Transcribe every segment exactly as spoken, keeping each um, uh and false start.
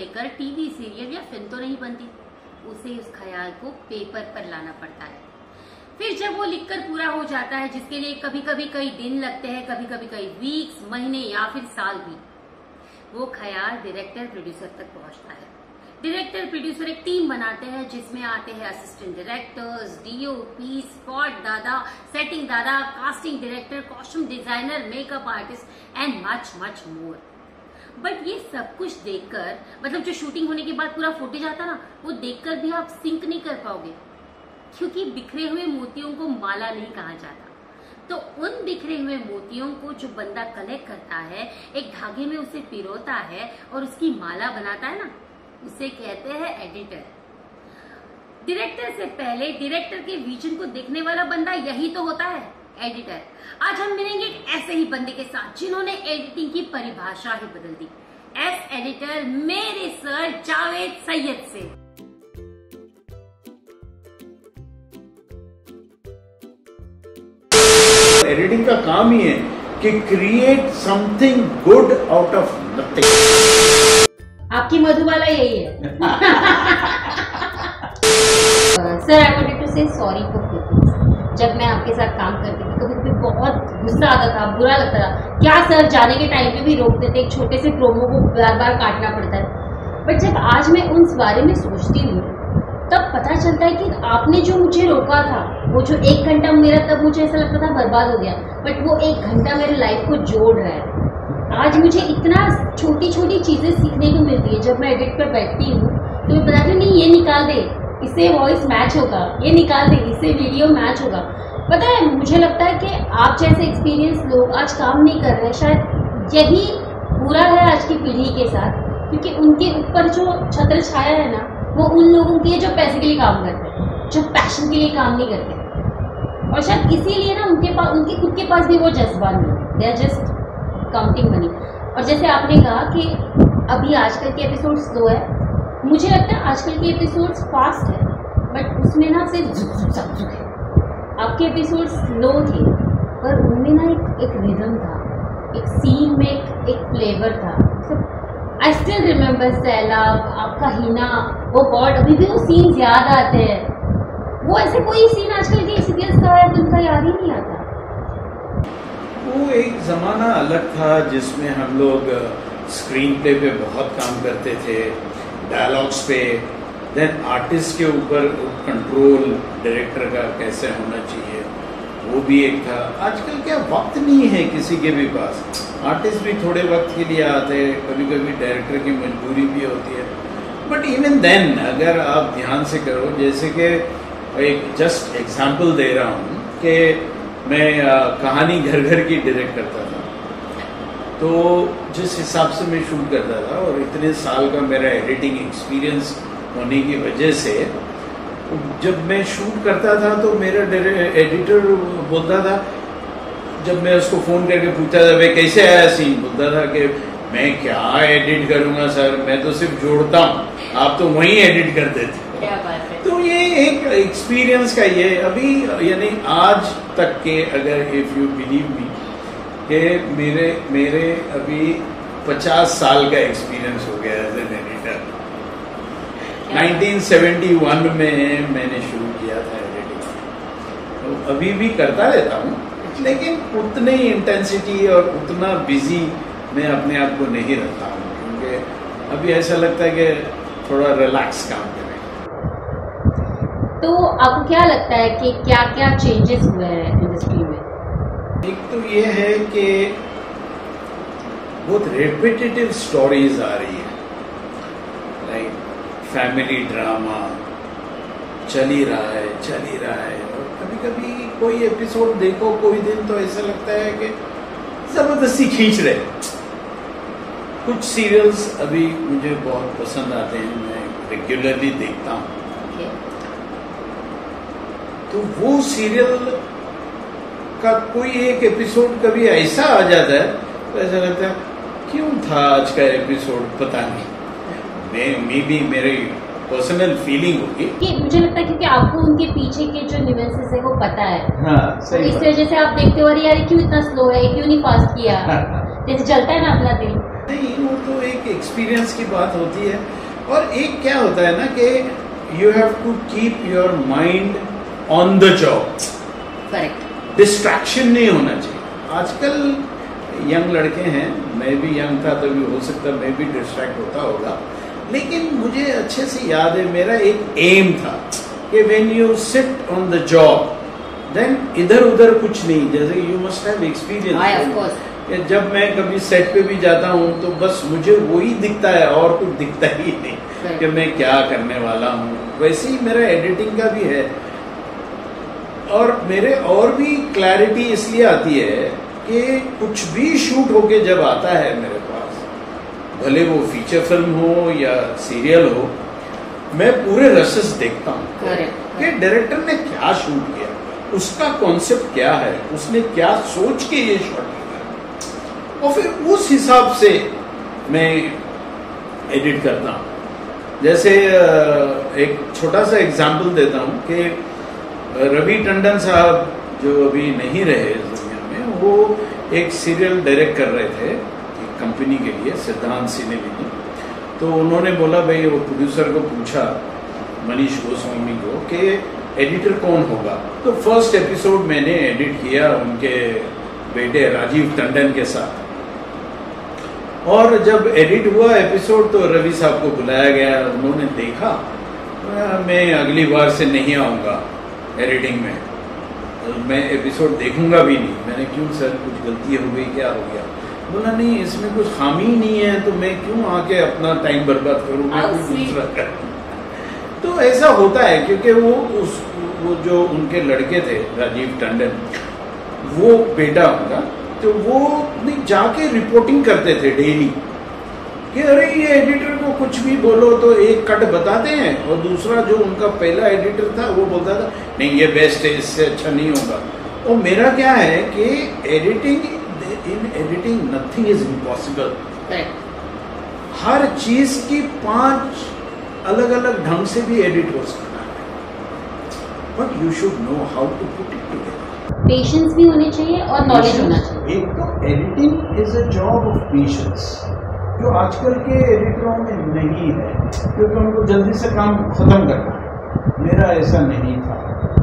लेकर TV serial या film तो नहीं बनती, उसे उस ख्याल को पेपर पर लाना पड़ता है। फिर जब वो लिखकर पूरा हो जाता है, जिसके लिए कभी कभी कई दिन लगते हैं, कभी कभी कई वीक्स, महीने या फिर साल भी, वो ख्याल डायरेक्टर प्रोड्यूसर तक पहुंचता है। डायरेक्टर प्रोड्यूसर एक टीम बनाते हैं जिसमें आते हैं असिस्टेंट डायरेक्टर्स, डीओपी, स्पॉट दादा, सेटिंग दादा, casting director, costume designer, makeup artist and much much more. But ये सब कुछ देखकर, मतलब जो शूटिंग होने के बाद पूरा फुटेज आता ना, वो देखकर भी आप सिंक नहीं कर पाओगे, क्योंकि बिखरे हुए मोतियों को माला नहीं कहा जाता। तो उन बिखरे हुए मोतियों को जो बंदा कलेक्ट करता है, एक धागे में उसे पिरोता है और उसकी माला बनाता है ना, उसे कहते हैं एडिटर। डायरेक्टर से पहले डायरेक्टर के विजन को देखने वाला बंदा यही तो होता है, एडिटर। आज हम मिलेंगे एक ऐसे ही बंदे के साथ जिन्होंने एडिटिंग की परिभाषा ही बदल दी। एस एडिटर मेरे सर जावेद सैयद से। एडिटिंग का काम ही है कि create something good out of nothing. आपकी मधुबाला यही है। Sir, I wanted to say sorry for few things. जब मैं आपके साथ काम करती थी, कभी कभी बहुत गुस्सा आता था, बुरा लगता था। क्या सर, जाने के टाइम पे भी रोकते थे, एक छोटे से प्रोमो को बार बार काटना पड़ता है। बट जब आज मैं उस बारे में सोचती हूँ, तब पता चलता है कि आपने जो मुझे रोका था, वो जो एक घंटा मेरा, तब मुझे ऐसा लगता था बर्बाद हो गया, बट वो एक घंटा मेरे लाइफ को जोड़ रहा है। आज मुझे इतना छोटी छोटी चीज़ें सीखने को मिलती है। जब मैं एडिट पर बैठती हूँ तो मैं बताती हूँ, नहीं ये निकाल दे, इससे वॉइस मैच होगा, ये निकाल दे, इससे वीडियो मैच होगा। पता है, मुझे लगता है कि आप जैसे एक्सपीरियंस लोग आज काम नहीं कर रहे हैं, शायद यही बुरा है आज की पीढ़ी के साथ, क्योंकि उनके ऊपर जो छत्र छाया है ना, वो उन लोगों की है जो पैसे के लिए काम करते हैं, जो पैशन के लिए काम नहीं करते। और शायद इसीलिए ना उनके पास, उनके खुद के पास भी वो जज्बा नहीं, they are just counting money. और जैसे आपने कहा कि अभी आजकल के एपिसोड स्लो है, मुझे लगता है आजकल के एपिसोड्स फास्ट है, बट उसमें ना सिर्फ झुक झुक झुक झुक है। आपके एपिसोड स्लो थे, पर उनमें ना एक एक रिदम था, एक सीन में एक एक फ्लेवर था। आई स्टिल रिमेम्बर सैलाब, आपका हीना, वो गॉड, अभी भी वो सीन्स याद आते हैं। वो ऐसे कोई सीन आजकल के सीरियल्स का है तो उनका याद ही नहीं आता। वो एक ज़माना अलग था जिसमें हम लोग स्क्रीन प्ले पे बहुत काम करते थे, डायलॉग्स पे, देन आर्टिस्ट के ऊपर कंट्रोल डायरेक्टर का कैसे होना चाहिए, वो भी एक था। आजकल क्या वक्त नहीं है किसी के भी पास। आर्टिस्ट भी थोड़े वक्त के लिए आते हैं, कभी कभी डायरेक्टर की मजबूरी भी होती है। बट इवन देन अगर आप ध्यान से करो, जैसे कि एक जस्ट एग्जाम्पल दे रहा हूँ कि मैं आ, कहानी घर घर की डायरेक्ट करता था, तो जिस हिसाब से मैं शूट करता था और इतने साल का मेरा एडिटिंग एक्सपीरियंस होने की वजह से, जब मैं शूट करता था तो मेरा एडिटर बोलता था, जब मैं उसको फ़ोन करके पूछता था भाई कैसे आया सीन, बोलता था कि मैं क्या एडिट करूँगा सर, मैं तो सिर्फ जोड़ता हूँ, आप तो वहीं एडिट कर देते। क्या बात है। तो ये एक एक्सपीरियंस का ये अभी, यानी आज तक के, अगर इफ़ यू बिलीव मी, कि मेरे मेरे अभी पचास साल का एक्सपीरियंस हो गया as an editor. Nineteen seventy one में मैंने शुरू किया था एडिटिंग, तो अभी भी करता रहता हूँ, लेकिन उतनी इंटेंसिटी और उतना बिजी मैं अपने आप को नहीं रखता हूँ, क्योंकि अभी ऐसा लगता है कि थोड़ा रिलैक्स काम करें। तो आपको क्या लगता है कि क्या क्या चेंजेस हुए हैं इंडस्ट्री में? एक तो ये है कि बहुत रेपिटेटिव स्टोरीज आ रही है, लाइक फैमिली ड्रामा चल ही रहा है चल ही रहा है और कभी कभी कोई एपिसोड देखो कोई दिन तो ऐसा लगता है कि जबरदस्ती खींच रहे। कुछ सीरियल्स अभी मुझे बहुत पसंद आते हैं, मैं रेगुलरली देखता हूँ। तो वो सीरियल का कोई एक एपिसोड कभी ऐसा आ जाता है तो ऐसा लगता है क्यों था आज का एपिसोड, पता नहीं, मैं मे बी मेरी पर्सनल फीलिंग होगी कि मुझे लगता है क्योंकि आपको उनके पीछे के जो न्यूएंसेस है वो पता है। हाँ, सही तो इस वजह से आप देखते हो, अरे यार क्यों इतना स्लो है, क्यों नहीं फास्ट किया, जैसे चलता है ना अपना दिल। नहीं, वो तो एक एक्सपीरियंस की बात होती है। और एक क्या होता है ना कि you have to keep your mind on the job. Correct. Distraction नहीं होना चाहिए। आजकल यंग लड़के हैं, मैं भी यंग था तभी हो सकता मैं भी डिस्ट्रैक्ट होता होगा, लेकिन मुझे अच्छे से याद है मेरा एक एम था कि when you sit on the job then इधर उधर कुछ नहीं, जैसे यू मस्ट हैव एक्सपीरियंस। जब मैं कभी सेट पे भी जाता हूँ तो बस मुझे वही दिखता है और कुछ दिखता ही नहीं कि मैं क्या करने वाला हूँ। वैसे ही मेरा एडिटिंग का भी है। और मेरे और भी क्लैरिटी इसलिए आती है कि कुछ भी शूट होके जब आता है मेरे पास, भले वो फीचर फिल्म हो या सीरियल हो, मैं पूरे रसेस देखता हूँ कि डायरेक्टर ने क्या शूट किया, उसका कॉन्सेप्ट क्या है, उसने क्या सोच के ये शॉट किया, और फिर उस हिसाब से मैं एडिट करता हूँ। जैसे एक छोटा सा एग्जाम्पल देता हूँ कि रवि टंडन साहब जो अभी नहीं रहे इस दुनिया में, वो एक सीरियल डायरेक्ट कर रहे थे एक कंपनी के लिए, सिद्धांत सिनेविनी। तो उन्होंने बोला, भाई वो प्रोड्यूसर को पूछा मनीष गोस्वामी को कि एडिटर कौन होगा। तो फर्स्ट एपिसोड मैंने एडिट किया उनके बेटे राजीव टंडन के साथ। और जब एडिट हुआ एपिसोड तो रवि साहब को बुलाया गया, उन्होंने देखा, मैं अगली बार से नहीं आऊँगा एडिटिंग में, मैं एपिसोड देखूंगा भी नहीं। मैंने, क्यों सर, कुछ गलती हो गई, क्या हो गया? बोला, नहीं इसमें कुछ खामी नहीं है, तो मैं क्यों आके अपना टाइम बर्बाद करूँ, मैं कुछ दूसरा कर। तो ऐसा होता है क्योंकि वो उस वो जो उनके लड़के थे राजीव टंडन, वो बेटा उनका, तो वो नहीं जाके रिपोर्टिंग करते थे डेली कि अरे ये एडिटर को कुछ भी बोलो तो एक कट बताते हैं, और दूसरा जो उनका पहला एडिटर था वो बोलता था नहीं ये बेस्ट है, इससे अच्छा नहीं होगा। और मेरा क्या है कि editing, in editing nothing is impossible. हर चीज की पांच अलग अलग ढंग से भी एडिट हो सकता है, but you should know how to put it together. Patience भी होनी चाहिए और नॉलेज होना चाहिए। एक तो editing is a job of patience, जो आजकल के एडिटरों में नहीं है, क्योंकि उनको जल्दी से काम खत्म करना है। मेरा ऐसा नहीं था।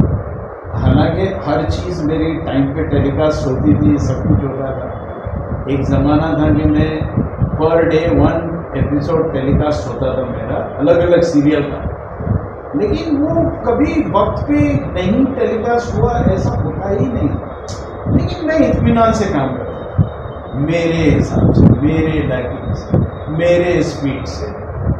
हालांकि हर चीज़ मेरी टाइम पे टेलीकास्ट होती थी, सब कुछ होता था। एक ज़माना था कि मैं per day one episode telecast होता था मेरा, अलग अलग सीरियल का, लेकिन वो कभी वक्त पे नहीं टेलीकास्ट हुआ, ऐसा होता ही नहीं। लेकिन मैं इत्मीनान से काम करता था, मेरे हिसाब से, मेरे लाइकिंग से, मेरे स्पीड से।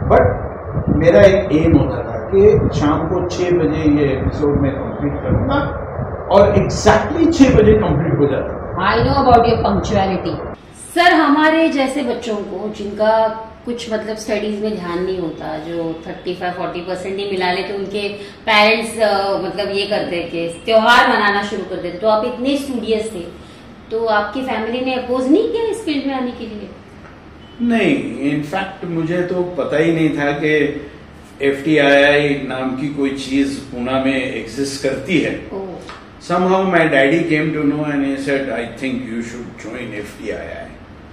बट मेरा एक एम होता था कि शाम को छः बजे ये एपिसोड मैं कंप्लीट करूँगा, और एग्जैक्टली छः बजे कंप्लीट हो जाता था। I know about your punctuality. Sir, हमारे जैसे बच्चों को जिनका कुछ मतलब स्टडीज में ध्यान नहीं होता, जो पैंतीस चालीस परसेंट नहीं मिला ले, तो उनके पेरेंट्स मतलब ये करते कि त्योहार मनाना शुरू कर देते। तो आप इतने स्टूडियस थे, तो आपकी फैमिली ने अपोज नहीं किया इस फील्ड में आने के लिए? नहीं, इनफैक्ट मुझे तो पता ही नहीं था कि एफ टी आई आई नाम की कोई चीज पूना में एग्जिस्ट करती है। Somehow my daddy came to know and he said, I think you should join F T I I.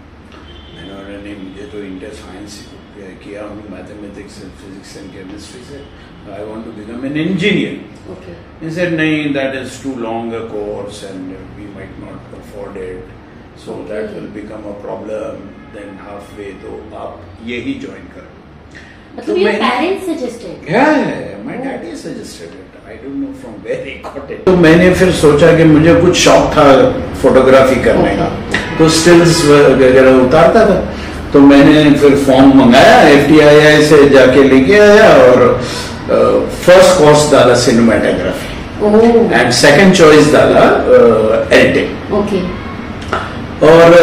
मैंने नहीं, मुझे तो इंटर साइंस किया हूँ, mathematics and physics and chemistry से, I want to become an engineer. He said, नहीं, that is too long a course and we might not afford it, so okay. that will become a problem. Then halfway, तो आप यही join करो। मतलब your parents suggested? Yeah, my daddy suggested it. I don't know from where he got it. तो मैंने फिर सोचा कि मुझे कुछ शौक था फोटोग्राफी करने का, तो स्टिल्स वगैरह उतारता था। तो मैंने फिर फॉर्म मंगाया, एफ टी आई आई से जाके लेके आया, और फर्स्ट कोर्स डाला सिनेमाटोग्राफी एंड सेकंड चॉइस डाला एडिटिंग। ओके। और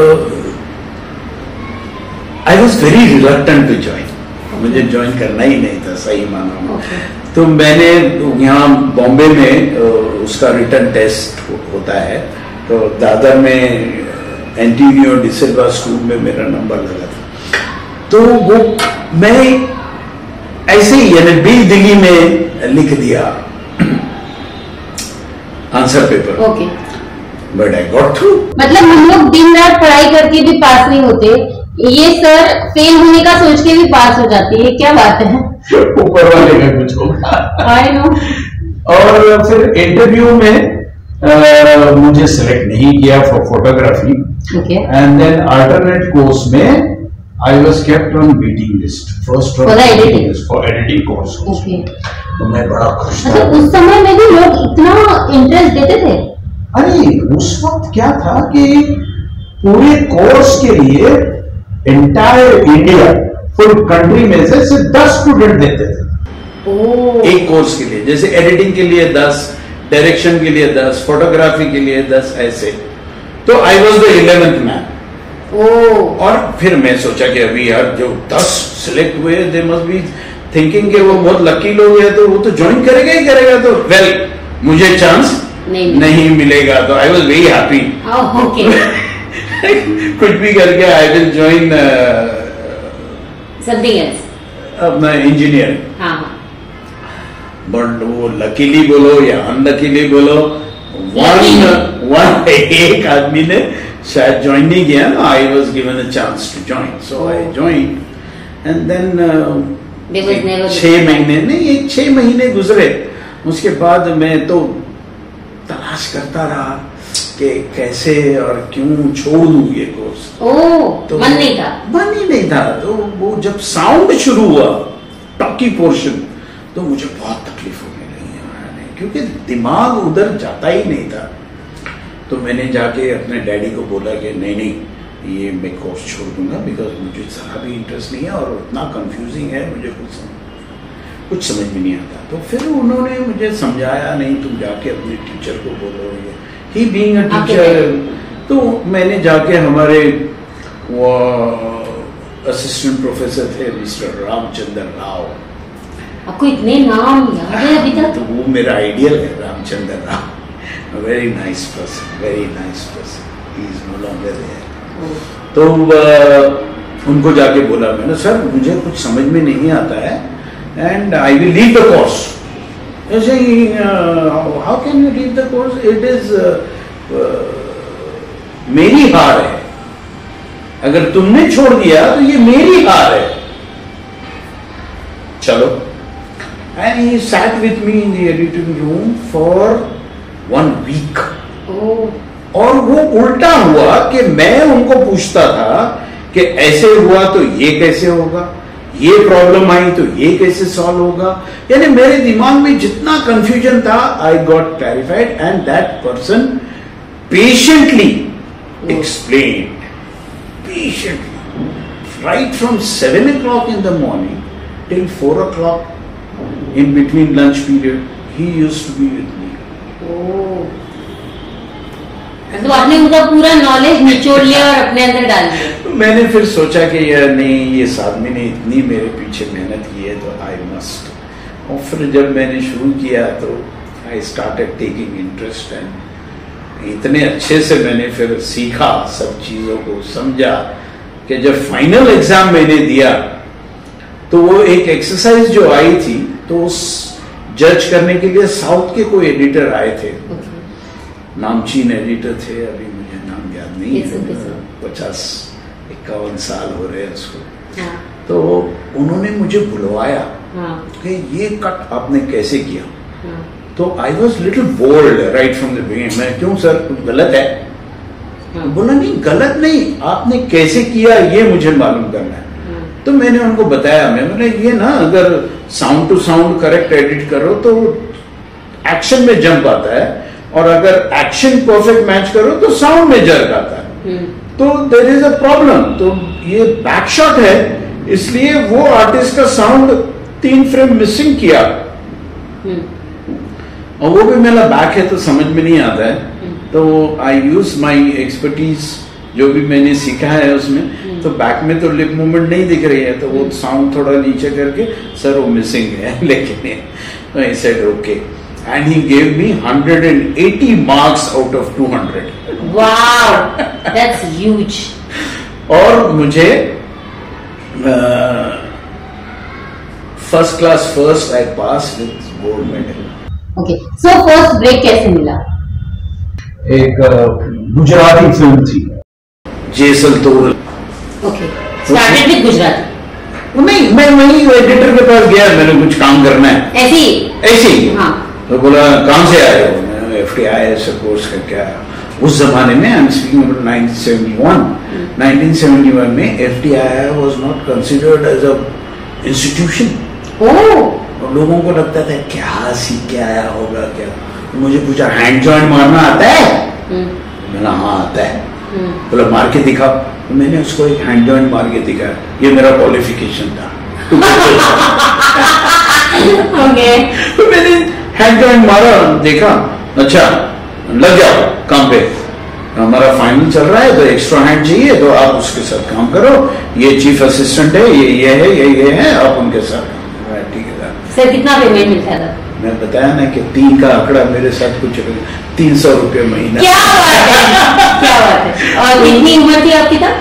I was very reluctant to join, मुझे ज्वाइन करना ही नहीं था सही मानो में। okay. तो मैंने यहाँ बॉम्बे में उसका रिटर्न टेस्ट होता है, तो दादर में एंटीनियो डिसिल्वा स्कूल में मेरा नंबर लगा था। तो वो मैं ऐसे ही यानी बेदिली में लिख दिया answer paper. Okay. But I got through. मतलब हम लोग दिन रात पढ़ाई करके भी पास नहीं होते, ये सर फेल होने का सोच के भी पास हो जाती है, क्या बात है। ऊपर वाले का कुछ होगा। I know. और फिर इंटरव्यू में uh, मुझे सिलेक्ट नहीं किया for photography. Okay. And then alternate course में I was kept on waiting list, first for editing, for editing course. Okay. तो मैं बड़ा खुश था। मतलब उस समय में भी लोग इतना इंटरेस्ट देते थे? अरे उस वक्त क्या था कि पूरे कोर्स के लिए एंटायर इंडिया, फुल कंट्री में से सिर्फ दस स्टूडेंट देते थे। ओह। एक कोर्स के लिए, जैसे एडिटिंग के लिए दस, डायरेक्शन के लिए दस, फोटोग्राफी के लिए दस, ऐसे। तो I was the eleventh man. Oh. और फिर मैं सोचा कि अभी यार जो दस सिलेक्ट हुए, दे मस्ट बी थिंकिंग कि वो बहुत लकी लोग हैं, तो वो तो ज्वाइन करेगा ही करेगा। तो वेल well, मुझे चांस नहीं, नहीं मिलेगा। तो I was very happy. Okay. कुछ भी करके I will join something else, अपना इंजीनियर। हाँ। बट वो लकीली बोलो या अनलकीली बोलो, वन वन एक आदमी ने शायद ज्वाइन नहीं किया ना। I was given a chance to join, so I join. And then छह महीने नहीं एक छह महीने गुजरे। उसके बाद मैं तो तलाश करता रहा कि कैसे और क्यों छोड़ दूं ये कोर्स। ओह, तो मन नहीं था, मन ही नहीं था। तो वो जब साउंड शुरू हुआ, टॉकी पोर्शन, तो मुझे बहुत तकलीफ होने लगी, क्योंकि दिमाग उधर जाता ही नहीं था। तो मैंने जाके अपने डैडी को बोला कि नहीं नहीं ये मैं कोर्स छोड़ दूंगा, बिकॉज मुझे जरा भी इंटरेस्ट नहीं है और उतना कंफ्यूजिंग है, मुझे कुछ समझ कुछ समझ में नहीं आता। तो फिर उन्होंने मुझे समझाया, नहीं तुम जाके अपने टीचर को बोलो, ये ही बीइंग अ टीचर। तो मैंने जाके हमारे वो असिस्टेंट प्रोफेसर थे मिस्टर रामचंद्र राव। आपको इतने नाम याद है अभी तक? तो वो मेरा आइडियल है, Ramachandra Rao. Very nice person, very nice person, he is no longer there. तो uh, उनको जाके बोला मैंने, सर मुझे कुछ समझ में नहीं आता है and I will leave the course. ऐसे ही how can you leave the course, it is मेरी हार है, अगर तुमने छोड़ दिया तो ये मेरी हार है, चलो। And he sat with me in the editing room for one week. और वो उल्टा हुआ कि मैं उनको पूछता था कि ऐसे हुआ तो ये कैसे होगा, ये प्रॉब्लम आई तो ये कैसे सॉल्व होगा। यानी मेरे दिमाग में जितना कंफ्यूजन था, I got clarified and that person patiently explained, patiently, right from seven o'clock in the morning till four o'clock in between lunch period, he used to be with me. तो आपने उनका पूरा knowledge निचोड़ लिया और अपने अंदर डाल दिया। तो मैंने फिर सोचा कि यार नहीं, ये आदमी ने इतनी मेरे पीछे मेहनत की है तो आई मस्ट। और फिर जब मैंने शुरू किया तो I started taking interest and इतने अच्छे से मैंने फिर सीखा, सब चीजों को समझा कि जब फाइनल एग्जाम मैंने दिया तो वो एक एक्सरसाइज जो आई थी, तो उस जज करने के लिए साउथ के कोई एडिटर आए थे, नामचीन एडिटर थे, अभी मुझे नाम याद नहीं है, पचास इक्यावन साल हो रहे हैं उसको। हाँ। तो उन्होंने मुझे बुलवाया। हाँ। कि ये कट आपने कैसे किया। हाँ। तो I was little bold right from the beginning. मैं क्यों सर कुछ गलत है? हाँ। बोला नहीं गलत नहीं, आपने कैसे किया ये मुझे मालूम करना है। हाँ। तो मैंने उनको बताया, मैं मैंने ये ना अगर sound to sound correct edit करो तो एक्शन में जंप आता है, और अगर एक्शन परफेक्ट मैच करो तो साउंड में जर्क आता है। तो देयर इज अ प्रॉब्लम। तो ये बैक शॉट है, इसलिए वो आर्टिस्ट का साउंड तीन फ्रेम मिसिंग किया, और वो भी मेरा बैक है तो समझ में नहीं आता है। तो आई यूज माई एक्सपर्टीज, जो भी मैंने सीखा है उसमें। तो बैक में तो लिप मूवमेंट नहीं दिख रही है, तो वो साउंड थोड़ा नीचे करके सर वो मिसिंग है, लेकिन I said okay. And he gave me one hundred eighty marks out of two hundred. Wow, that's huge. और मुझे first class first I pass with gold medal. Okay, so first break कैसे मिला? एक Gujarati film थी Jesal Toral, okay, started with Gujarati? नहीं, मैं वही editor के पास गया, मैंने कुछ काम करना है ऐसी ऐसी हाँ। तो बोला कहाँ से आए हो? मैंने F T I S course करके आया। उस जमाने में I am speaking about nineteen seventy one nineteen seventy one में F T I was not considered as a institution. Oh, लोगों को लगता था क्या सीख के आया होगा क्या। तो मुझे पूछा हैंड जॉइंट मारना आता है? मैंने हाँ आता है। बोला मार के दिखाओ। तो मैंने उसको एक हैंड जॉइंट मार के दिखाया, ये मेरा क्वालिफिकेशन था। ओके, तो मैंने हैंड जॉइंट मारा, देखा अच्छा लग जाओ काम पे, हमारा फाइनल चल रहा है तो एक्स्ट्रा हैंड चाहिए तो आप उसके साथ काम करो, ये चीफ असिस्टेंट है, ये ये है, ये ये है, आप उनके साथ। ठीक है सर, कितना पेमेंट मिलता था? मैं बताया ना कि तीन का आंकड़ा मेरे साथ कुछ तीन सौ रुपये महीना। क्या बात है, क्या बात है। और कितनी उम्र थी आपकी तब?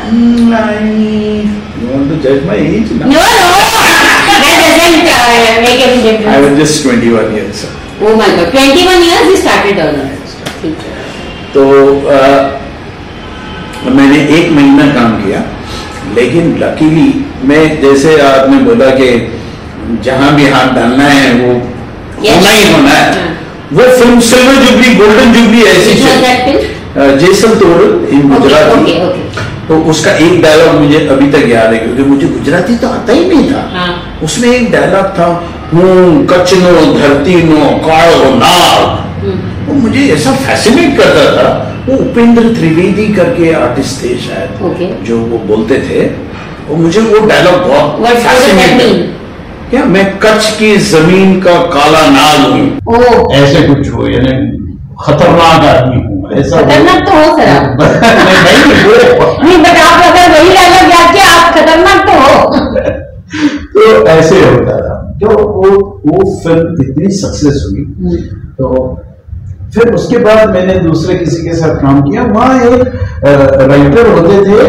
तो जज माय एज ना। No no, that doesn't make any difference. I was just twenty-one years. Oh my God, twenty-one years you started earning. तो आ, मैंने एक महीना काम किया, लेकिन लकीली मैं जैसे आपने बोला कि जहां भी हाथ डालना है वो yes. होना ही होना है। हाँ. वो film silver jubilee, golden jubilee ऐसी है, जैसल तोड़ इन गुजराती। okay, okay, okay. तो उसका एक डायलॉग मुझे अभी तक याद है, क्योंकि मुझे गुजराती तो आता ही नहीं था। हाँ. उसमें एक डायलॉग था, हूँ कच्छ नो धरती नो कालो नाग। वो मुझे ऐसा फैसिनेट करता था। वो उपेंद्र त्रिवेदी करके आर्टिस्ट थे शायद, okay. जो वो बोलते थे, और मुझे वो डायलॉग बहुत फैसिनेट। क्या मैं कच्छ की जमीन का काला नाग हूँ, ऐसे कुछ हो, यानी खतरनाक आदमी हूँ, ऐसा। खतरनाक तो हो सर। नहीं, बट आप अगर वही डायलॉग याद किया, आप खतरनाक तो हो। तो ऐसे होता था। तो वो वो फिल्म इतनी सक्सेस हुई, तो फिर उसके बाद मैंने दूसरे किसी के साथ काम किया। वहां एक राइटर होते थे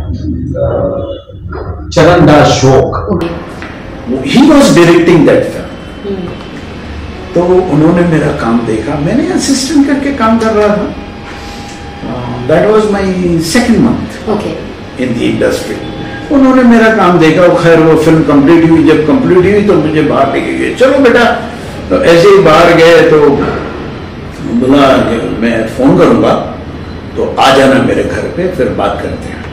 Charan Das Shok, he was directing that film. तो उन्होंने मेरा काम देखा, मैंने असिस्टेंट करके काम कर रहा था। That was my second month in the industry. उन्होंने मेरा काम देखा, खैर वो फिल्म कंप्लीट हुई। जब कंप्लीट हुई तो मुझे बाहर लेके गए, चलो बेटा। तो ऐसे ही बाहर गए तो बोला मैं फोन करूंगा तो आ जाना मेरे घर पे, फिर बात करते हैं।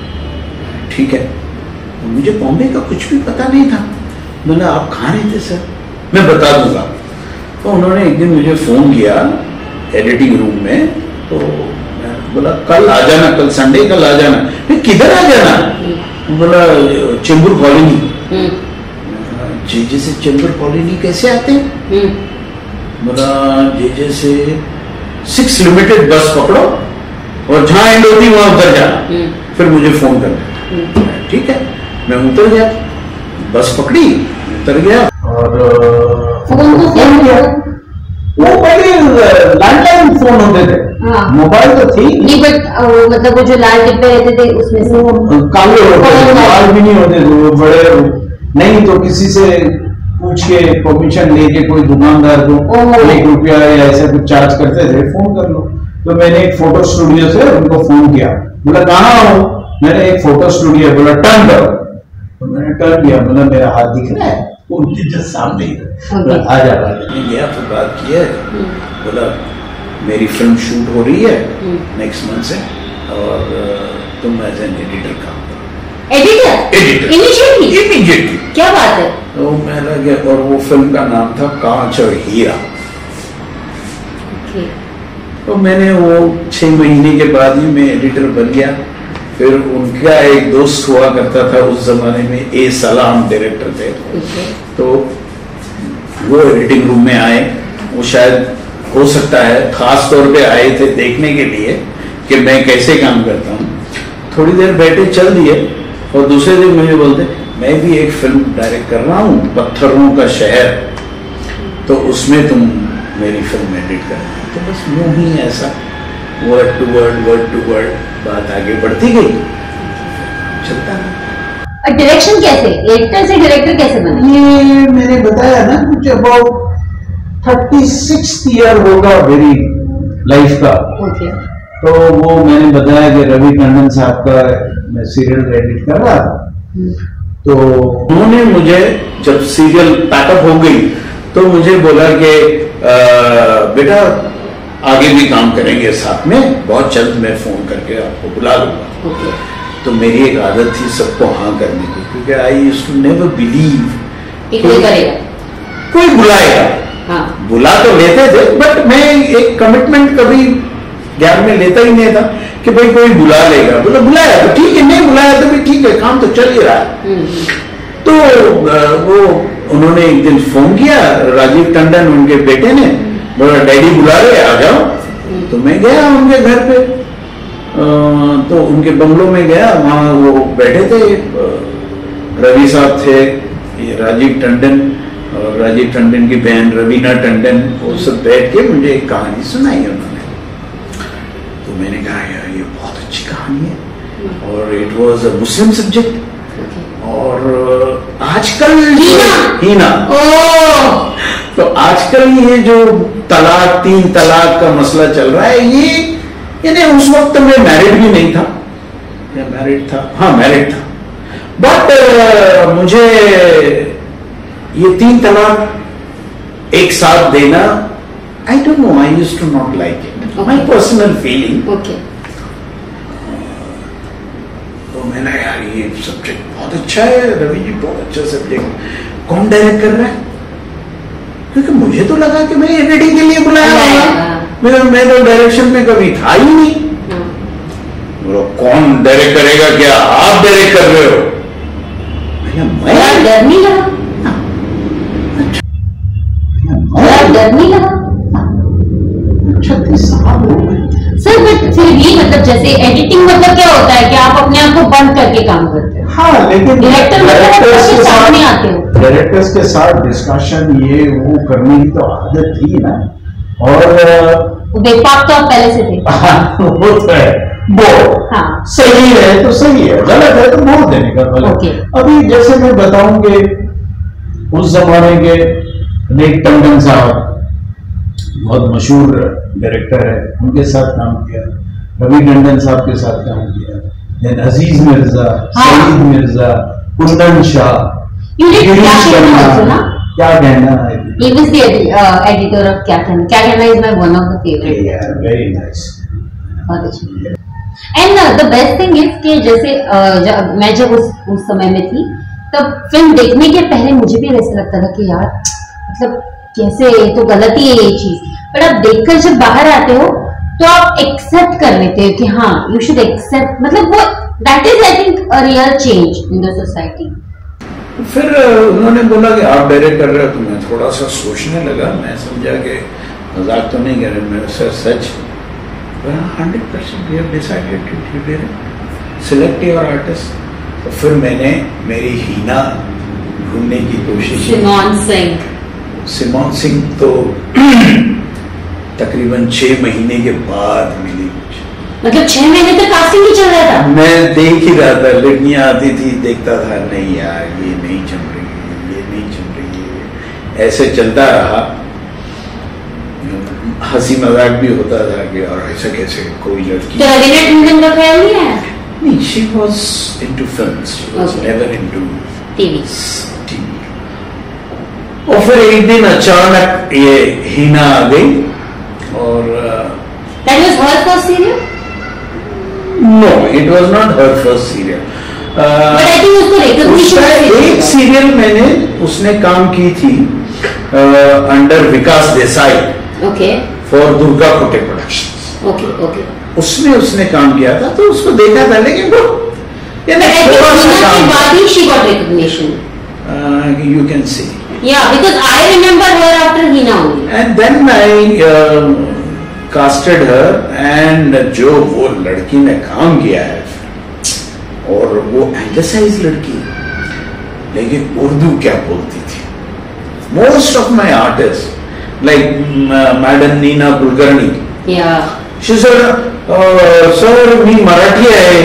ठीक है। मुझे बॉम्बे का कुछ भी पता नहीं था। बोला आप कहाँ रहते सर? मैं बता दूंगा। तो उन्होंने एक दिन मुझे फोन किया एडिटिंग रूम में, तो मैं बोला कल आ जाना, कल संडे, कल आ जाना। मैं किधर आ जाना? बोला चेंबूर कॉलोनी। जे जे से चेंबूर कॉलोनी कैसे आते हैं? बोला जे जे से सिक्स लिमिटेड बस पकड़ो और जहां एंड होती वहां उतर जाना, फिर मुझे फोन करना। ठीक है। मैं उतर गया, बस पकड़ी, उतर गया और फोन तो फोन किया। वो पहले लैंडलाइन फोन होते थे, मोबाइल तो थी नहीं, बट मतलब वो जो लाल डिब्बे रहते थे उसमें से काले होते थे, मोबाइल भी नहीं होते थे वो बड़े। नहीं तो किसी से पूछ के परमिशन लेके कोई दुकानदार को एक रुपया या ऐसा कुछ चार्ज करते थे, फोन कर लो। तो मैंने एक फोटो स्टूडियो से उनको फोन किया, बोला कहाँ हो? मैंने एक फोटो स्टूडियो, बोला टर्न करो। तो मैंने टर्न किया, बोला मेरा हाथ दिख रहा है? उनके जस्ट सामने ही है। आ जा गया, फिर बात की है। बोला मेरी फिल्म शूट हो रही है नेक्स्ट मंथ से और तुम एज एन एडिटर काम करो। एडिटर? Editor immediately? इमीडिएटली। क्या बात है। तो मैं लग गया, और वो फिल्म का नाम था कांच और हीरा। okay. तो मैंने वो छह महीने के बाद ही मैं एडिटर बन गया। फिर उनका एक दोस्त हुआ करता था उस जमाने में, ए सलाम डायरेक्टर थे। okay. तो वो एडिटिंग रूम में आए। वो शायद हो सकता है खास तौर पे आए थे देखने के लिए कि मैं कैसे काम करता हूँ। थोड़ी देर बैठे, चल दिए, और दूसरे दिन मुझे बोलते मैं भी एक फिल्म डायरेक्ट कर रहा हूँ, पत्थरों का शहर, तो उसमें तुम मेरी फिल्म एडिट करना। तो बस यूं ही ऐसा word to word word to word बात आगे बढ़ती गई, चलता है। डायरेक्शन कैसे, एडिटर से डायरेक्टर कैसे बना? ये मैंने बताया ना, कुछ अबाउट थर्टी सिक्स ईयर होगा मेरी लाइफ का। okay. तो वो मैंने बताया कि रवि टंडन साहब का मैं सीरियल एडिट कर रहा था। तो उन्होंने मुझे जब सीरियल पैकअप हो गई तो मुझे बोला कि बेटा आगे भी काम करेंगे साथ में, बहुत जल्द मैं फोन करके आपको बुला लूंगा। okay. तो मेरी एक आदत थी सबको हाँ करने की, क्योंकि I used to never believe कि कोई करेगा, कोई बुलाएगा। हाँ। बुला तो लेते थे, बट मैं एक कमिटमेंट कभी ज्ञान में लेता ही नहीं था कि भाई कोई बुला लेगा। बोला बुलाया तो ठीक है, नहीं बुलाया तो भी ठीक है, काम तो चल ही रहा है। तो वो उन्होंने एक दिन फोन किया, राजीव टंडन उनके बेटे ने, बोला डैडी बुला रहे, आ जाओ। तो मैं गया उनके घर पे, तो उनके बंगलों में गया, वहां वो बैठे थे, रवि साहब थे, ये राजीव टंडन और राजीव टंडन की बहन रवीना टंडन, वो सब बैठ के मुझे एक कहानी सुनाई उन्होंने। तो मैंने कहा यार ये बहुत अच्छी कहानी है, और it was a Muslim subject, और आजकल हीना तो आजकल ये जो तलाक, तीन तलाक का मसला चल रहा है, ये यानी उस वक्त मैं मैरिड भी नहीं था, या मैरिड था, हाँ मैरिड था, बट uh, मुझे ये तीन तलाक एक साथ देना, I don't know, I used to not like it, my personal feeling. Okay. तो मैंने यार ये सब्जेक्ट बहुत अच्छा है, रवि जी बहुत अच्छा सब्जेक्ट, कौन डायरेक्ट कर रहा है? क्योंकि मुझे तो लगा कि मैं एडिटिंग के लिए बुलाया होगा, मैं मैं तो डायरेक्शन में कभी था ही नहीं। बोलो कौन डायरेक्ट करेगा? क्या आप डायरेक्ट कर रहे हो? मैं डर नहीं लगा? डर नहीं लगा? छत्तीस साल हो गए सर, बट फिर भी मतलब जैसे एडिटिंग मतलब क्या होता है कि आप अपने आप को बंद करके काम करते हो। हाँ, लेकिन डायरेक्टर डायरेक्टर्स के साथ नहीं आते हो, डायरेक्टर्स के साथ डिस्कशन ये वो करने की तो आदत थी ना, और बेपाक तो आप पहले से थे। वो तो है, बोल हाँ। सही है तो सही है, गलत है तो बोल देने का गलत। ओके। अभी जैसे मैं बताऊंगे उस जमाने के नेक टंडन साहब बहुत मशहूर डायरेक्टर है, उनके साथ काम किया, रवि टंडन साहब के साथ काम किया, देन अजीज मिर्जा, हाँ। सईद मिर्जा, कुंदन शाह, क्या कहना है, He was the uh, editor of क्या कहना, क्या कहना is my one of the favorite. yeah, very nice. बहुत अच्छा। And uh, the best thing is कि जैसे uh, जब मैं जब उस उस समय में थी, तब फिल्म देखने के पहले मुझे भी ऐसा लगता था कि यार मतलब कैसे, ये तो गलत ही है ये चीज, पर अब देखकर जब बाहर आते हो तो आप एक्सेप्ट कर लेते हो कि हाँ यू शुड एक्सेप्ट, मतलब वो that is I think a real change in the society. फिर उन्होंने बोला कि आप डायरेक्ट कर रहे हो, तो मैं थोड़ा सा सोचने लगा, मैं समझा कि मजाक तो नहीं कर रहे, मैं सर सच hundred percent we have decided to do direct, select your artist. तो फिर मैंने मेरी हीना ढूंढने की कोशिश की। सिमोन सिंह सिमोन सिंह तो तकरीबन छह महीने के बाद मिली मुझे, मतलब छह महीने तक कास्टिंग ही चल रहा था। मैं देख ही रहा था, लड़कियां आती थी, देखता था नहीं यार ये नहीं जम रही है, ये नहीं जम रही है, ऐसे चलता रहा, हंसी मजाक भी होता था कि और ऐसा कैसे कोई लड़की। तो रवीना टंडन का ख्याल नहीं आया? नहीं, she was into films, she was Okay. never into TV. TV. और फिर एक दिन अचानक ये हीना आ गई, और That was her first serial? No it was not her first serial, But I think उसको recognition उसका एक सीरियल मैंने उसने काम की थी under Vikas Desai Okay, for Durga Kote productions, okay, okay. उसमें उसने काम किया था, तो उसको देखा था, लेकिन वो But I think थोड़ा सा Hina के काम बाद ही she got recognition. You can see, Yeah, because I remember her after Hina only. And then I casted her, and जो वो लड़की ने काम किया है, और वो एंग्लिसाइज लड़की, लेकिन उर्दू क्या बोलती थी। Most of my artist like madam Neena Kulkarni, Yeah. She sir sir मी मराठी आहे,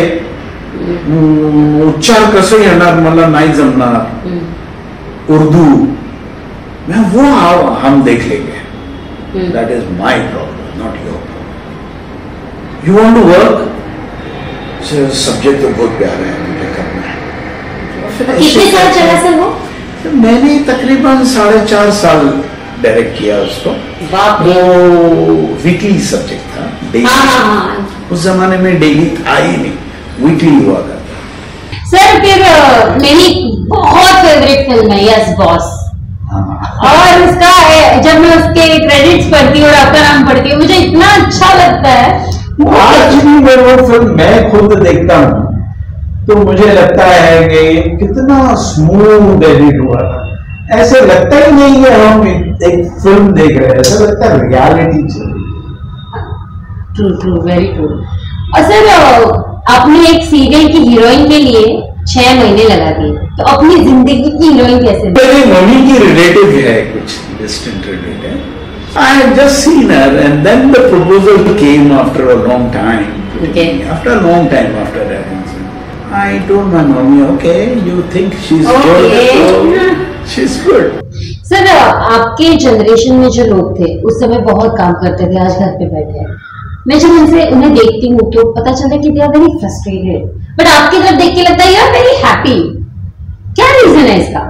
उच्चार कसं येणार मला नाही जमणार, उर्दू, मैं वो हम देख लेंगे, that is my problem not your problem. You want to work, subject तो बहुत प्यारा है, मुझे करना है। कितने साल चला सर वो? तो मैंने तकरीबन साढ़े चार साल डायरेक्ट किया उसको। वो वीकली सब्जेक्ट था, डेली। हाँ, हाँ, हाँ। उस जमाने में डेली था ही नहीं, वीकली हुआ करता। सर फिर अ, मेरी बहुत फेवरेट फिल्म है यस बॉस, और उसका है, जब मैं उसके क्रेडिट्स पढ़ती हूँ और आपका नाम पढ़ती हूँ मुझे इतना अच्छा लगता है। आज भी मैं वो फिल्म मैं खुद देखता हूँ तो मुझे लगता है कि कितना स्मूथ एडिट हुआ था। ऐसे लगता ही नहीं कि हम एक फिल्म देख रहे हैं, ऐसा लगता है रियलिटी चल रही है। True true very true. और सर आपने एक सीरियल की हीरोइन के लिए छह महीने लगा दिए, तो अपनी जिंदगी की हीरोइन कैसे? मेरी मम्मी की रिलेटिव है, कुछ distant relative. I had just seen her, and then the proposal came after a long time. Okay. After a long time after that. I told my mommy, okay, you think she's Okay. good, so she's good. Sir आपके generation में जो लोग थे उस समय बहुत काम करते थे, आज घर पे बैठे हैं। मैं जब उनसे उन्हें देखती हूँ तो पता चलता है कि they are very frustrated, but आपकी तरफ देख के लगता है यू आर वेरी हैप्पी। क्या रीजन है इसका?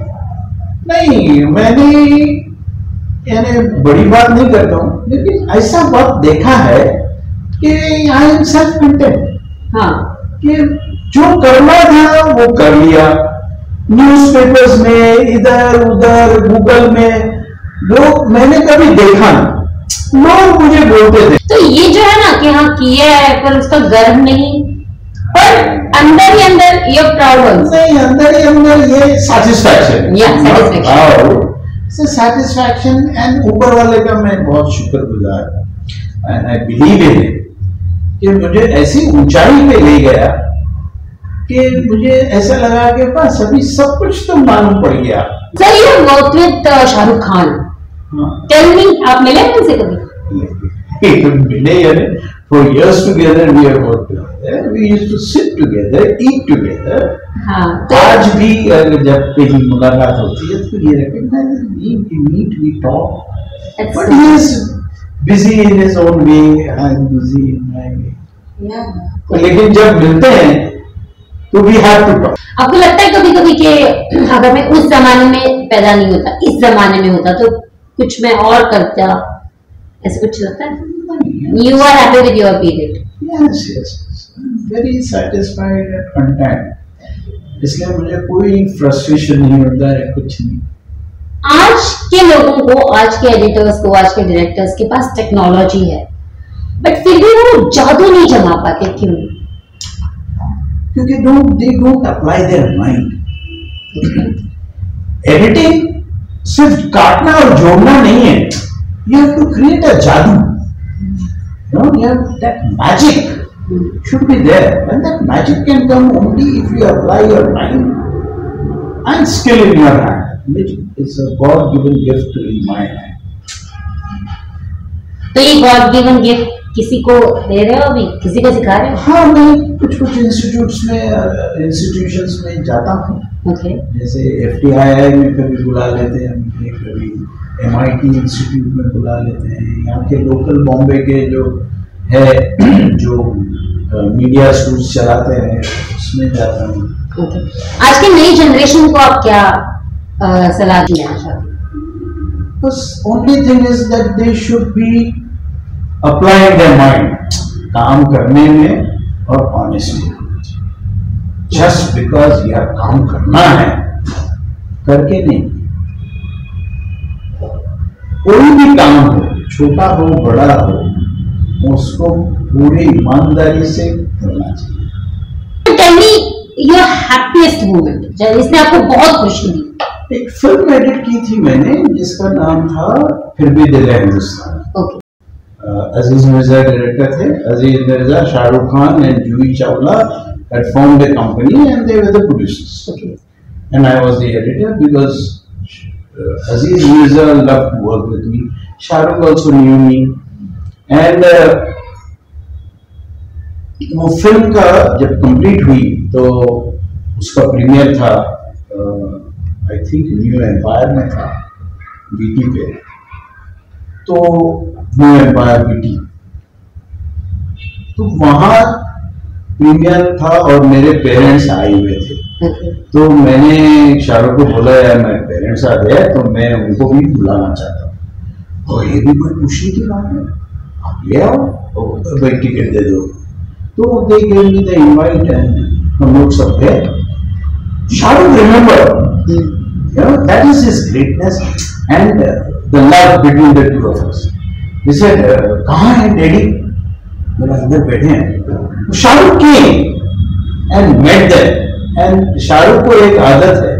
नहीं, मैंने यानी बड़ी बात नहीं करता हूँ, लेकिन ऐसा बात देखा है कि आई एम सेल्फ कंटेंट। हाँ, कि जो करना था वो कर लिया। न्यूज़पेपर्स में इधर उधर गूगल में लोग, मैंने कभी देखा नहीं, लोग मुझे बोलते थे। तो ये जो है ना कि हाँ किया है पर उसका गर्व नहीं, पर अंदर ही अंदर ये प्राउड नहीं, अंदर ही अंदर ये satisfaction, Yeah, satisfaction. Satisfaction and ऊपर वाले का मैं बहुत शुक्रगुजार हूं, and I believe in it कि मुझे ऐसी ऊंचाई पे ले गया कि मुझे ऐसा लगा कि बस अभी सब कुछ तो मालूम पड़ गया। Sir you work with Shahrukh Khan, tell me आप मिले उनसे कभी? मिले यानी for years together we have worked together, we used to sit together, eat together. हाँ, तो आज भी अगर जब कहीं मुलाकात होती है तो ये recognize we meet, we talk, but he is busy in his own way, I am busy in my way. yeah. लेकिन जब मिलते हैं तो we have to talk. आपको लगता है कभी कभी कि अगर मैं उस जमाने में पैदा नहीं होता, इस जमाने में होता तो कुछ मैं और करता, ऐसा कुछ लगता है? You are happy with your period? Yes, yes, yes. I'm very satisfied and content. इसलिए मुझे कोई फ्रस्ट्रेशन नहीं होता है, कुछ नहीं। आज के लोगों को, आज के एडिटर्स को, आज के डायरेक्टर्स के पास टेक्नोलॉजी है, बट फिर भी वो जादू नहीं जमा पाते, क्यों? क्योंकि don't they don't apply their mind. Editing सिर्फ काटना और जोड़ना नहीं है, you have to create a जादू. No, you have that magic should be there, and that magic can come only if you apply your mind and skill in your hand, which is a God-given gift in my hand. तो ये God given gift किसी को दे रहे हो, अभी किसी को सिखा रहे हो? हाँ, मैं कुछ कुछ इंस्टीट्यूट्स में इंस्टीट्यूशंस में जाता हूँ। ओके। जैसे एफ टी आई आई में कभी बुला लेते हैं मुझे, कभी एम आई टी इंस्टीट्यूट में बुला लेते हैं, यहाँ के लोकल बॉम्बे के जो है जो मीडिया स्कूल्स चलाते हैं उसमें जाता हूँ। ओके। आज की नई जनरेशन को आप क्या आ, सलाह देना चाहते हैं? बस only thing is that they should be applying their mind, काम करने में और ऑनेस्टली। जस्ट बिकॉज यार काम करना है करके नहीं, कोई भी काम हो, छोटा हो बड़ा हो, उसको पूरी ईमानदारी से करना चाहिए। Tell me your happiest moment, जिसने आपको बहुत खुशी दी। एक फिल्म एडिट की थी मैंने जिसका नाम था फिर भी दिल है हिंदुस्तान। ओके। अजीज मिर्जा डायरेक्टर थे, Aziz Mirza, Shahrukh Khan and Juhi Chawla had formed a company and they were the producers. Okay. And I was the editor because uh, Aziz Mirza loved to work with me. Shahrukh also knew me. And uh, वो फिल्म का जब complete हुई तो उसका premiere था, I think new empire में था, बीटी पे। तो न्यू एम्पायर बीटी तो वहाँ प्रीमियर था और मेरे पेरेंट्स आए हुए थे। Okay. तो मैंने शाहरुख को बोला यार मेरे पेरेंट्स आ गए तो मैं उनको भी बुलाना चाहता हूँ। और ये भी कोई पूछने की बात है, आप ले आओ भाई टिकट दे दो। तो they gave me the invite and हम लोग सब गए। Shahrukh remember you know that is his greatness and uh, the love between the two of us. He said uh, कहाँ है डैडी? मेरा अंदर बैठे हैं। Shahrukh came and met them. And Shahrukh को एक आदत है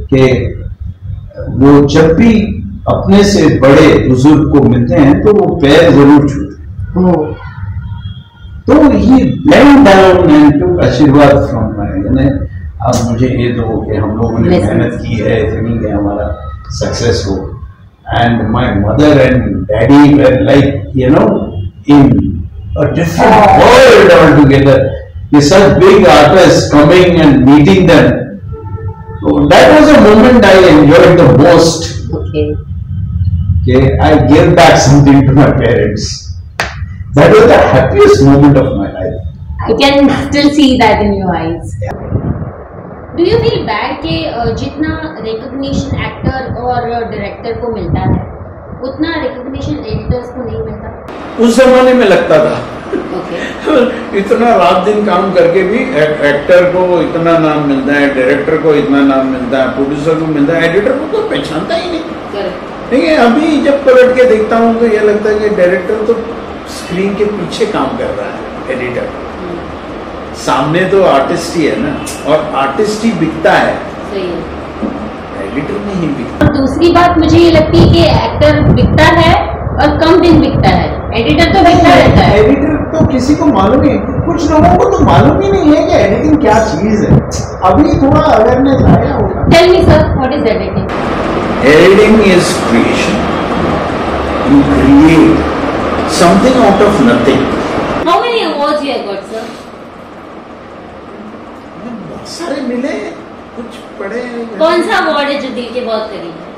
कि वो जब भी अपने से बड़े बुजुर्ग को मिलते हैं तो वो पैर जरूर छूते हैं। तो he bent down and took आशीर्वाद from my यानी अब मुझे ये दो कि हम लोगों ने मेहनत की है इतनी कि हमारा सक्सेस हो। And my mother and daddy were like you know in a different world all together. ये such big artists coming and meeting them. So that was a moment I enjoyed the most. Okay. Okay, I gave back something to my parents. That was the happiest moment of my life. I can still see that in your eyes. Yeah. Do you feel bad कि जितना recognition actor और director को मिलता है उतना recognition editors को नहीं मिलता? उस जमाने में लगता था। Okay. इतना रात दिन काम करके भी एक्टर को इतना नाम मिलता है, डायरेक्टर को इतना नाम मिलता है, प्रोड्यूसर को मिलता है, एडिटर को तो पहचानता ही नहीं। Correct. देखिए अभी जब पलट के देखता हूँ तो ये लगता है कि डायरेक्टर तो स्क्रीन के पीछे काम कर रहा है, एडिटर सामने तो आर्टिस्ट ही है ना, और आर्टिस्ट ही बिकता है, सही है, एडिटर नहीं बिकता। और दूसरी बात मुझे ये लगती है कि एक्टर बिकता है और कम दिन बिकता है, एडिटर तो बिकता रहता है। एडिटर तो किसी को मालूम ही, कुछ लोगों को तो मालूम ही नहीं है कि एडिटिंग क्या चीज है। अभी थोड़ा अवेयरनेस आया होगा। Tell me sir, what is editing? Editing is creation. You create something out of nothing. How many awards you have got sir? बहुत सारे मिले, कुछ पड़े। कौन सा अवार्ड है जो दिल के बहुत करीब है?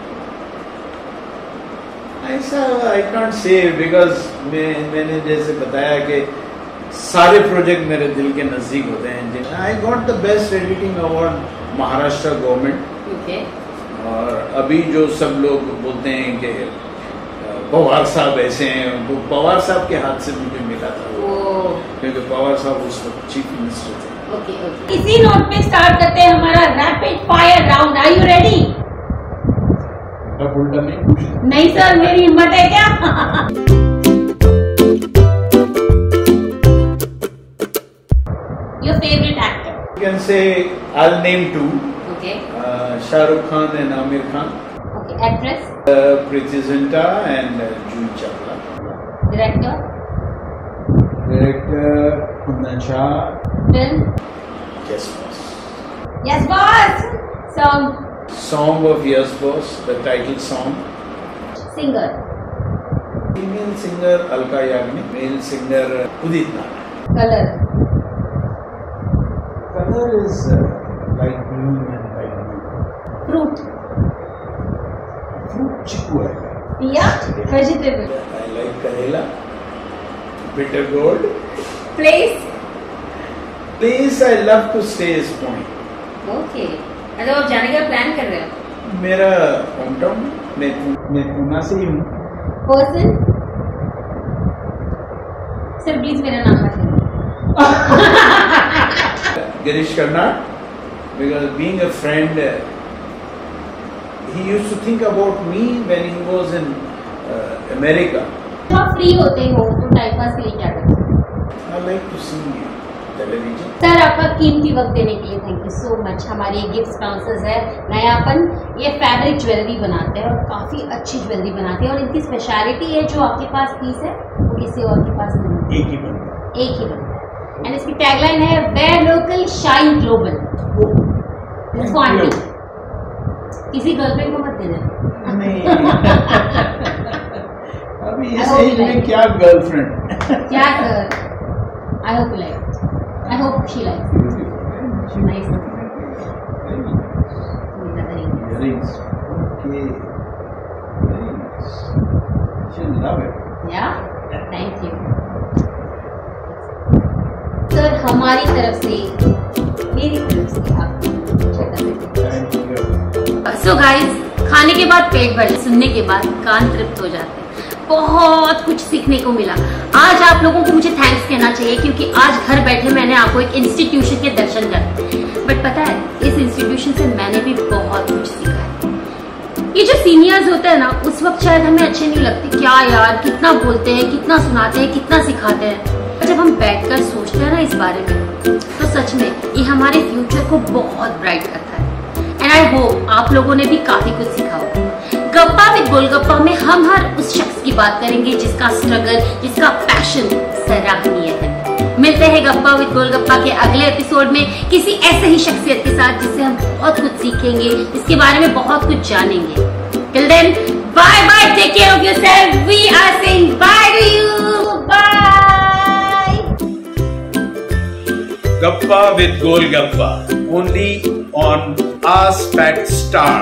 ऐसा आई कांट से बिकॉज मैं मैंने जैसे बताया कि सारे प्रोजेक्ट मेरे दिल के नजदीक होते हैं। I got the best editing award Maharashtra government. Okay. और अभी जो सब लोग बोलते हैं कि पवार साहब ऐसे हैं, वो पवार साहब के हाथ से मुझे मिला था वो, क्योंकि पवार साहब उस वक्त चीफ मिनिस्टर थे। Okay okay. इसी नोट पे स्टार्ट करते हैं हमारा rapid fire round. Are you ready? उल्टा नहीं नहीं सर, मेरी हिम्मत है क्या? Your favorite actor? You can say I'll name two. Okay. Uh, Shah Rukh Khan and Amir Khan. Okay. Actress? Uh, Preeti Zinta and uh, Juhi Chawla. Director? Director Kundan Shah. Film? Yes, boss. Yes, boss. Song? Song of Yes, Boss, the title song. Singer? Female singer Alka Yagnik, male singer Udit Narayan. Color? Color is uh, light green and light blue. Fruit? Fruit chiku hai. Yeah. Vegetable? I like Karela, bitter gourd. Place? Place I love to stay is Pune. Okay. मतलब आप जाने का plan कर रहे हो? मेरा home town, मैं मैं पूना से ही हूँ। पर्सन? सर प्लीज मेरा नाम मत लीजिए। Girish Karnad, because being a friend, uh, he used to think about me when he was in uh, America. जब आप फ्री होते हो तो टाइम पास के लिए क्या करते हो? I like to see television. Sir आपका कीमती वक्त देने के लिए थैंक यू सो मच। हमारे गिफ्ट स्पॉन्सर्स है नयापन, ये फैब्रिक ज्वेलरी बनाते हैं और काफ़ी अच्छी ज्वेलरी बनाते हैं और इनकी स्पेशलिटी है जो आपके पास पीस है वो किसी और के पास नहीं, एक ही बनता है। एक ही बनता है। एंड इसकी टैगलाइन है वेयर लोकल शाइन ग्लोबल। इसको आंटी किसी गर्लफ्रेंड को मत देना। नहीं अभी इस एज में क्या गर्लफ्रेंड। क्या sir? I hope you like, I hope she likes. Nice. Earrings. Okay. Very nice. She'll love it. Yeah? Thank you. Sir हमारी तरफ से, मेरी तरफ से आपको सो गाइस, खाने के बाद पेट भर, सुनने के बाद कान तृप्त हो जाते हैं। बहुत कुछ सीखने को मिला। आज आप लोगों को मुझे थैंक्स कहना चाहिए क्योंकि आज घर बैठे मैंने आपको एक इंस्टीट्यूशन के दर्शन कर, बट पता है इस इंस्टीट्यूशन से मैंने भी बहुत कुछ सीखा है। ये जो सीनियर्स होते हैं ना, उस वक्त शायद हमें अच्छे नहीं लगते, क्या यार कितना बोलते हैं, कितना सुनाते हैं, कितना सिखाते हैं। जब हम बैठकर सोचते हैं ना इस बारे में, तो सच में ये हमारे फ्यूचर को बहुत ब्राइट करता है। एंड आई होप आप लोगों ने भी काफी कुछ सीखा होगा। गप्पा विद गोलगप्पा में हम हर उस शख्स की बात करेंगे जिसका स्ट्रगल, जिसका पैशन सराहनीय है। मिलते हैं गप्पा विद गोलगप्पा के अगले एपिसोड में किसी ऐसे ही शख्सियत के साथ जिससे हम बहुत कुछ सीखेंगे, इसके बारे में बहुत कुछ जानेंगे। Till then, bye bye, take care of yourself, we are saying bye to you, bye. Gappa with Golgappa, only on Ask Pat Star.